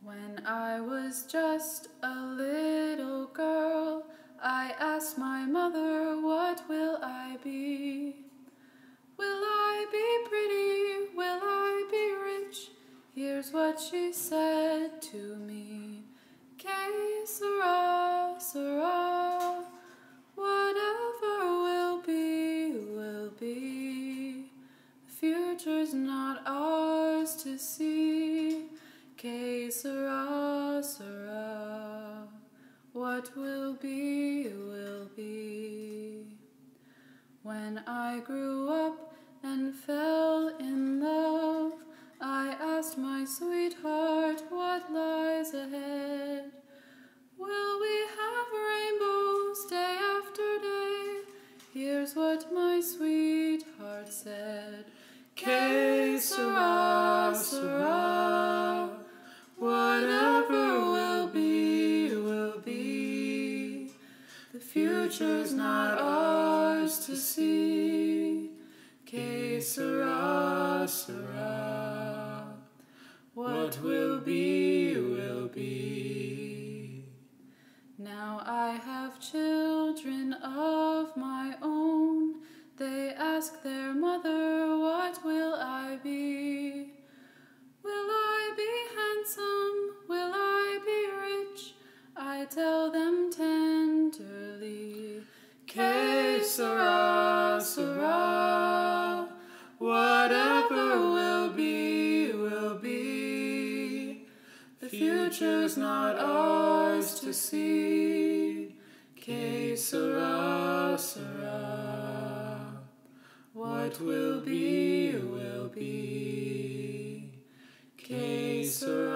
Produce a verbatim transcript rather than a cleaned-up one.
When I was just a little girl, I asked my mother, what will I be? Will I be pretty? Will I be rich? Here's what she said to me. Que sera, sera, whatever will be, will be. The future's not ours to see. Que sera, sera, what will be, will be. When I grew up and fell in love, I asked my sweetheart what lies ahead. Will we have rainbows day after day? Here's what my sweetheart said. Que sera, sera, whatever will be, will be. The future's not ours to see. Que sera, sera, what will be, will be. Now I have children of my own. They ask their mother, what will I be? Will I be handsome? Will I be rich? I tell them tenderly. Que sera, sera, whatever will be, will be. The future's not ours to see. Que sera, sera, what will be, will be. Que sera.